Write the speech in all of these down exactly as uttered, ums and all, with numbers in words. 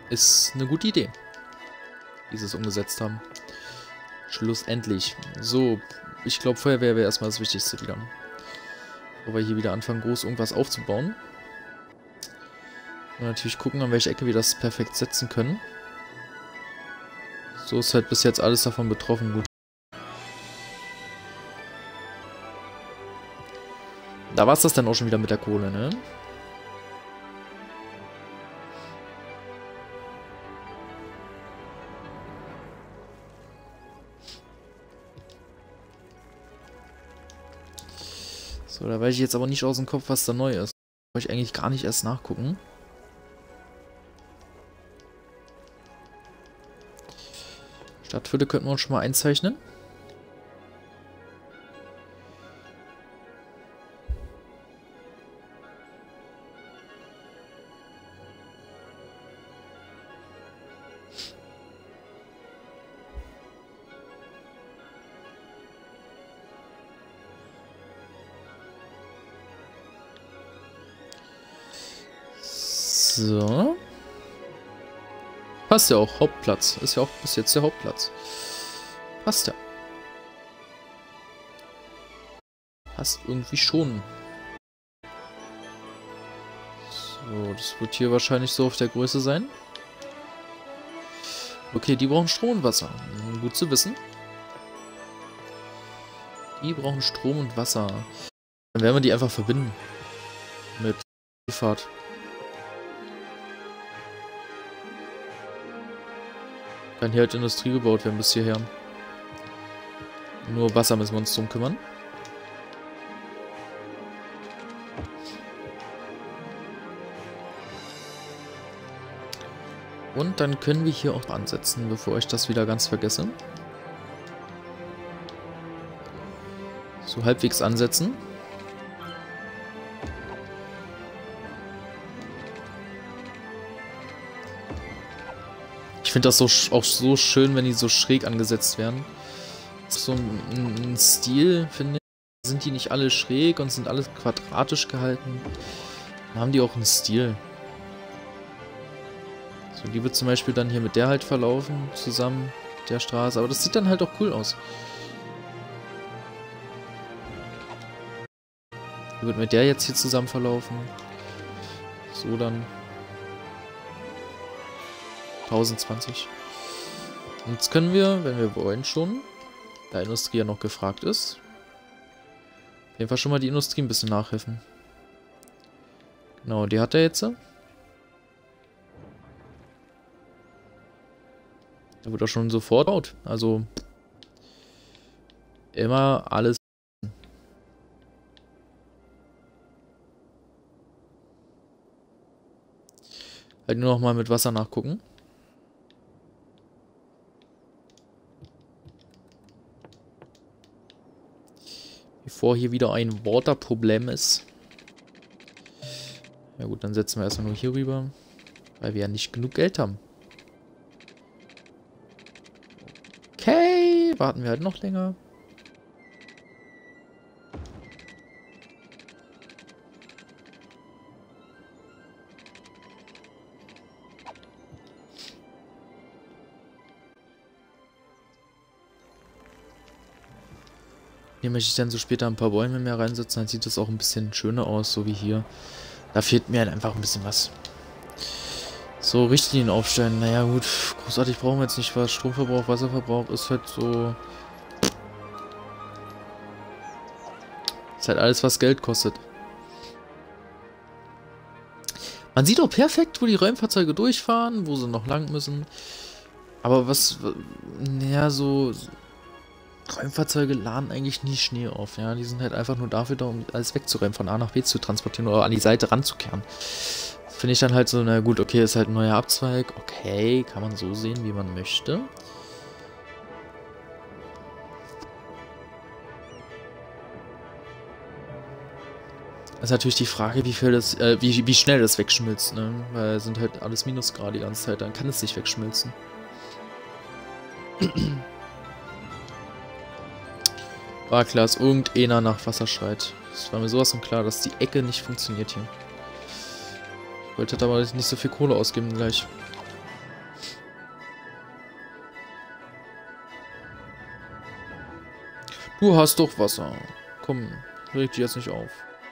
ist eine gute Idee, wie sie es umgesetzt haben. Schlussendlich. So, ich glaube, Feuerwehr wäre erstmal das Wichtigste wieder. Bevor wir hier wieder anfangen, groß irgendwas aufzubauen. Und natürlich gucken, an welcher Ecke wir das perfekt setzen können. So ist halt bis jetzt alles davon betroffen. Gut. Da war es das dann auch schon wieder mit der Kohle, ne? So, da weiß ich jetzt aber nicht aus dem Kopf, was da neu ist. Wollte ich eigentlich gar nicht erst nachgucken. Stadtviertel könnten wir uns schon mal einzeichnen. So. Passt ja auch, Hauptplatz. Ist ja auch bis jetzt der Hauptplatz. Passt ja. Passt irgendwie schon. So, das wird hier wahrscheinlich so auf der Größe sein. Okay, die brauchen Strom und Wasser. Gut zu wissen. Die brauchen Strom und Wasser. Dann werden wir die einfach verbinden. Mit Fahrt. Kann hier halt Industrie gebaut werden bis hierher. Nur Wasser müssen wir uns drum kümmern. Und dann können wir hier auch ansetzen, bevor ich das wieder ganz vergesse. So halbwegs ansetzen. Ich finde das so auch so schön, wenn die so schräg angesetzt werden. Das ist so ein, ein Stil, finde ich. Sind die nicht alle schräg und sind alles quadratisch gehalten? Dann haben die auch einen Stil. So, die wird zum Beispiel dann hier mit der halt verlaufen, zusammen, der Straße. Aber das sieht dann halt auch cool aus. Die wird mit der jetzt hier zusammen verlaufen. So dann. tausendzwanzig. Und jetzt können wir, wenn wir wollen schon, da Industrie ja noch gefragt ist, auf jeden Fall schon mal die Industrie ein bisschen nachhelfen. Genau, die hat er jetzt. Da wird er schon sofort out. Also immer alles. Halt nur noch mal mit Wasser nachgucken. Bevor hier wieder ein Waterproblem ist. Ja gut, dann setzen wir erstmal nur hier rüber. Weil wir ja nicht genug Geld haben. Okay, warten wir halt noch länger. Hier möchte ich dann so später ein paar Bäume mehr reinsetzen, dann sieht das auch ein bisschen schöner aus, so wie hier. Da fehlt mir halt einfach ein bisschen was. So, Richtlinien aufstellen. Naja gut, großartig brauchen wir jetzt nicht was. Stromverbrauch, Wasserverbrauch ist halt so... Ist halt alles, was Geld kostet. Man sieht auch perfekt, wo die Räumfahrzeuge durchfahren, wo sie noch lang müssen. Aber was... Naja, so... Räumfahrzeuge laden eigentlich nie Schnee auf, ja. Die sind halt einfach nur dafür da, um alles wegzuräumen, von A nach B zu transportieren oder an die Seite ranzukehren. Finde ich dann halt so, na gut, okay, ist halt ein neuer Abzweig. Okay, kann man so sehen, wie man möchte. Das ist natürlich die Frage, wie viel das, äh, wie, wie schnell das wegschmilzt, ne? Weil sind halt alles Minusgrade die ganze Zeit, dann kann es nicht wegschmilzen. War klar, dass irgendeiner nach Wasser schreit. Es war mir sowas von klar, dass die Ecke nicht funktioniert hier. Ich wollte aber nicht so viel Kohle ausgeben gleich. Du hast doch Wasser. Komm, reg dich jetzt nicht auf.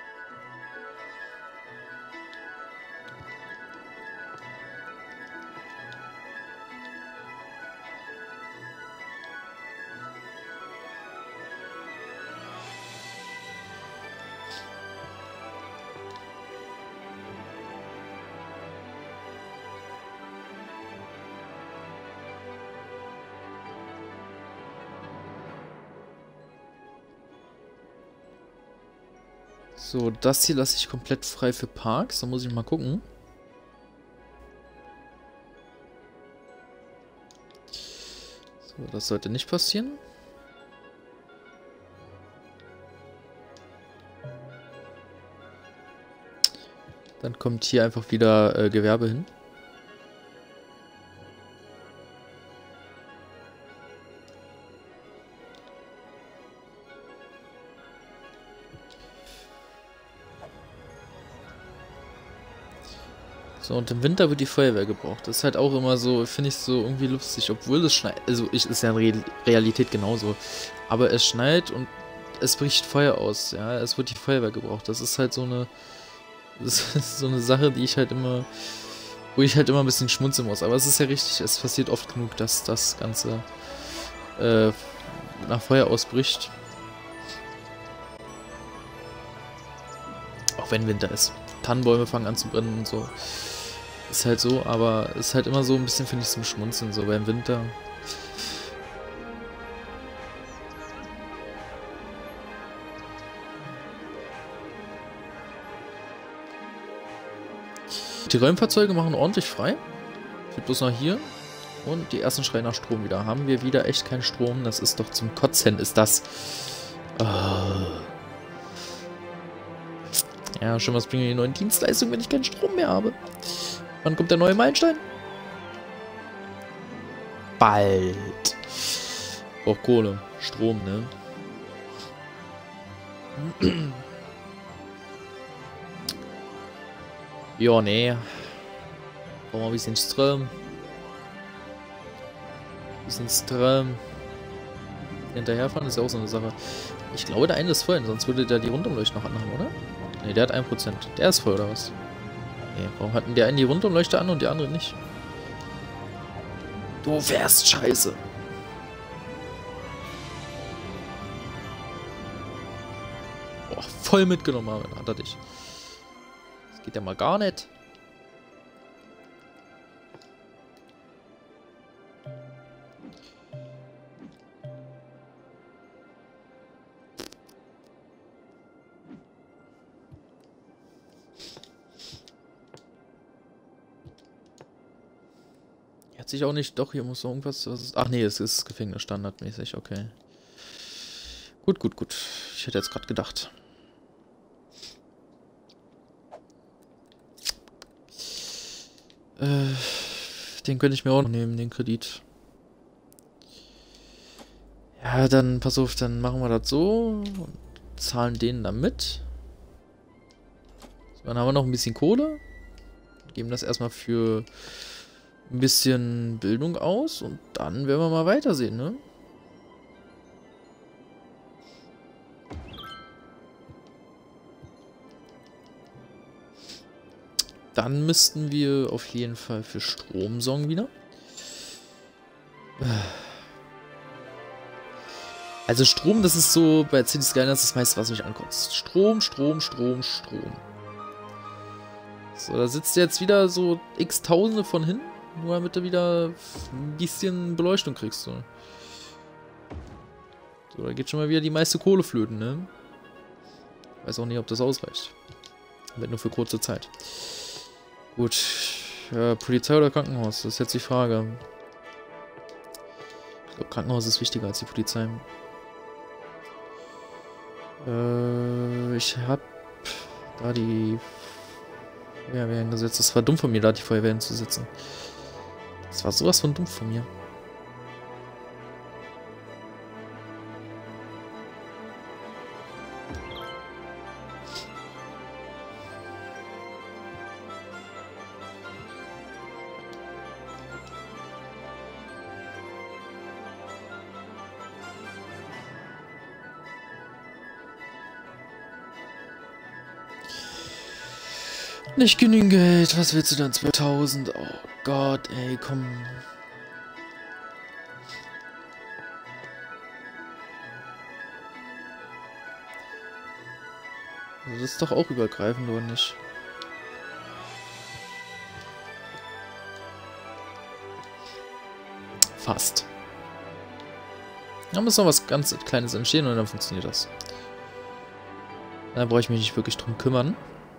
So, das hier lasse ich komplett frei für Parks. Da muss ich mal gucken. So, das sollte nicht passieren. Dann kommt hier einfach wieder äh, Gewerbe hin. So, und im Winter wird die Feuerwehr gebraucht. Das ist halt auch immer so, finde ich so irgendwie lustig, obwohl es schneit. Also, ich, ist ja in Re Realität genauso. Aber es schneit und es bricht Feuer aus. Ja, es wird die Feuerwehr gebraucht. Das ist halt so eine. Das ist so eine Sache, die ich halt immer. Wo ich halt immer ein bisschen schmunzeln muss. Aber es ist ja richtig, es passiert oft genug, dass das Ganze äh, nach Feuer ausbricht. Auch wenn Winter ist. Tannenbäume fangen an zu brennen und so. Ist halt so, aber ist halt immer so ein bisschen, finde ich, zum Schmunzeln, so beim Winter. Die Räumfahrzeuge machen ordentlich frei. Wird bloß noch hier. Und die ersten schreien nach Strom wieder. Haben wir wieder echt keinen Strom? Das ist doch zum Kotzen, ist das. Oh. Ja, schon was bringen die neuen Dienstleistungen, wenn ich keinen Strom mehr habe. Wann kommt der neue Meilenstein? Bald. Auch Kohle. Strom, ne? Ja, nee. Brauchen wir ein bisschen Strom. Ein bisschen Strom. Hinterherfahren ist ja auch so eine Sache. Ich glaube, der eine ist voll, sonst würde der die Rundumleuchte noch anhaben, oder? Ne, der hat ein Prozent. Der ist voll, oder was? Nee, warum hatten der einen die Rundumleuchte an und die andere nicht? Du fährst scheiße. Boah, voll mitgenommen haben, hat er dich. Das geht ja mal gar nicht. Sich auch nicht. Doch, hier muss noch irgendwas. Was ist, ach nee, es ist Gefängnis standardmäßig, okay. Gut, gut, gut. Ich hätte jetzt gerade gedacht. Äh, den könnte ich mir auch noch nehmen, den Kredit. Ja, dann pass auf, dann machen wir das so. Und zahlen den damit. So, dann haben wir noch ein bisschen Kohle. Geben das erstmal für ein bisschen Bildung aus und dann werden wir mal weitersehen, ne? Dann müssten wir auf jeden Fall für Strom sorgen wieder. Also Strom, das ist so, bei City Skylines das meiste, was mich ankotzt. Strom, Strom, Strom, Strom. So, da sitzt jetzt wieder so x Tausende von hin. Nur damit du wieder ein bisschen Beleuchtung kriegst. So. So, da geht schon mal wieder die meiste Kohle flöten, ne? Weiß auch nicht, ob das ausreicht. Wenn nur für kurze Zeit. Gut. Ja, Polizei oder Krankenhaus? Das ist jetzt die Frage. Ich glaube, Krankenhaus ist wichtiger als die Polizei. Äh, ich hab da die Feuerwehr hingesetzt. Das war dumm von mir, da die Feuerwehr hinzusetzen. Das war sowas von dumm von mir. Nicht genügend Geld. Was willst du denn? zwölftausend? Oh Gott, ey, komm. Also das ist doch auch übergreifend, oder nicht? Fast. Da muss noch was ganz Kleines entstehen und dann funktioniert das. Da brauche ich mich nicht wirklich drum kümmern.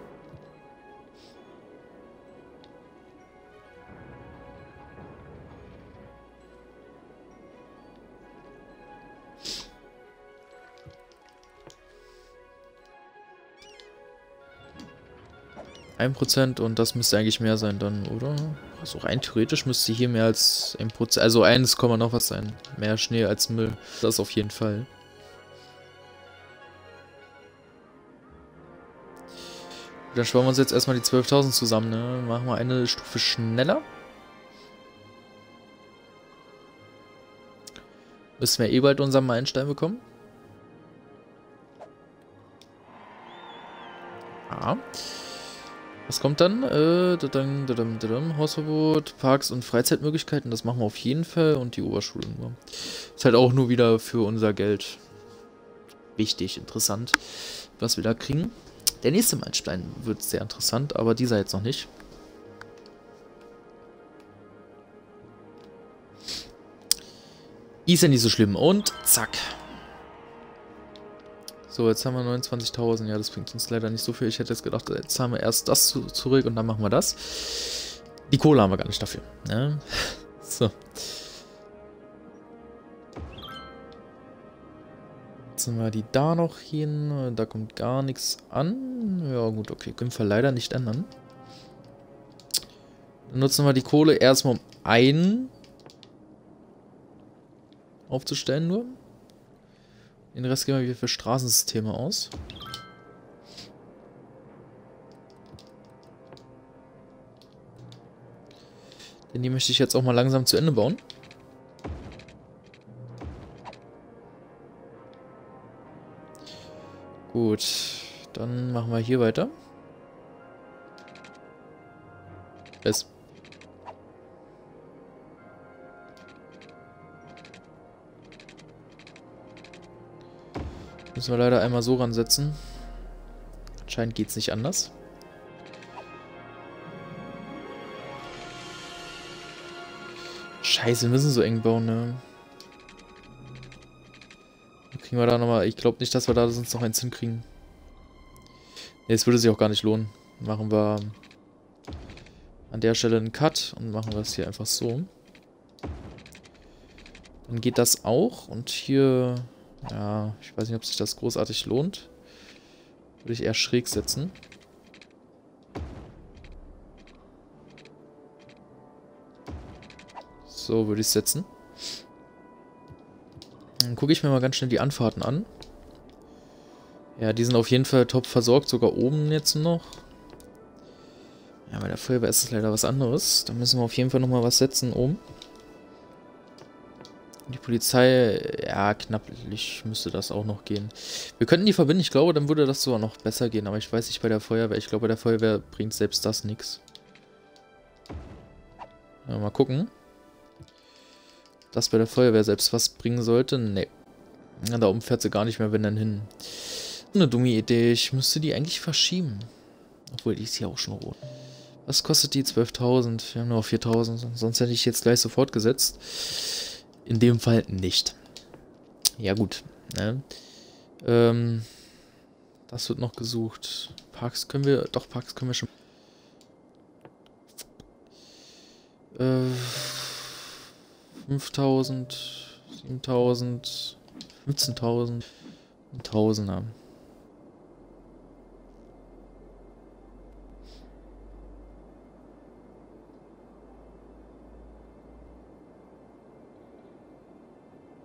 ein Prozent und das müsste eigentlich mehr sein dann, oder? Also rein theoretisch müsste hier mehr als ein Prozent, also eins, noch was sein. Mehr Schnee als Müll. Das auf jeden Fall. Dann sparen wir uns jetzt erstmal die zwölftausend zusammen, ne? Machen wir eine Stufe schneller. Müssen wir eh bald unseren Meilenstein bekommen. Ja. Was kommt dann? Äh, dadam, dadam, dadam, Hausverbot, Parks und Freizeitmöglichkeiten, das machen wir auf jeden Fall. Und die Oberschule nur. Ist halt auch nur wieder für unser Geld wichtig, interessant, was wir da kriegen. Der nächste Meilenstein wird sehr interessant, aber dieser jetzt noch nicht. Ist ja nicht so schlimm. Und zack. So, jetzt haben wir neunundzwanzigtausend. Ja, das bringt uns leider nicht so viel. Ich hätte jetzt gedacht, jetzt haben wir erst das zu, zurück und dann machen wir das. Die Kohle haben wir gar nicht dafür. Ja. So. Jetzt sind wir die da noch hin. Da kommt gar nichts an. Ja gut, okay. Können wir leider nicht ändern. Dann nutzen wir die Kohle erstmal um einen aufzustellen nur. Den Rest geben wir wieder für Straßensysteme aus. Denn die möchte ich jetzt auch mal langsam zu Ende bauen. Gut, dann machen wir hier weiter. Es. Müssen wir leider einmal so ransetzen. Anscheinend geht es nicht anders. Scheiße, wir müssen so eng bauen, ne? Dann kriegen wir da nochmal... Ich glaube nicht, dass wir da sonst noch eins hinkriegen. Ne, es würde sich auch gar nicht lohnen. Machen wir an der Stelle einen Cut und machen wir es hier einfach so. Dann geht das auch und hier... Ja, ich weiß nicht, ob sich das großartig lohnt. Würde ich eher schräg setzen. So würde ich es setzen. Dann gucke ich mir mal ganz schnell die Anfahrten an. Ja, die sind auf jeden Fall top versorgt, sogar oben jetzt noch. Ja, bei der Feuerwehr ist es leider was anderes. Da müssen wir auf jeden Fall nochmal was setzen oben. Die Polizei, ja, knapplich müsste das auch noch gehen. Wir könnten die verbinden, ich glaube, dann würde das sogar noch besser gehen. Aber ich weiß nicht bei der Feuerwehr. Ich glaube, bei der Feuerwehr bringt selbst das nichts. Ja, mal gucken. Das bei der Feuerwehr selbst was bringen sollte? Nee. Ja, da oben fährt sie gar nicht mehr, wenn dann hin. Eine dumme Idee. Ich müsste die eigentlich verschieben. Obwohl, die ist hier auch schon rot. Was kostet die? zwölftausend. Wir haben nur viertausend. Sonst hätte ich jetzt gleich sofort gesetzt. In dem Fall nicht. Ja gut. Ne? Ähm, das wird noch gesucht. Parks können wir... Doch, Parks können wir schon... Äh, fünftausend, siebentausend, fünfzehntausend, ein Tausender.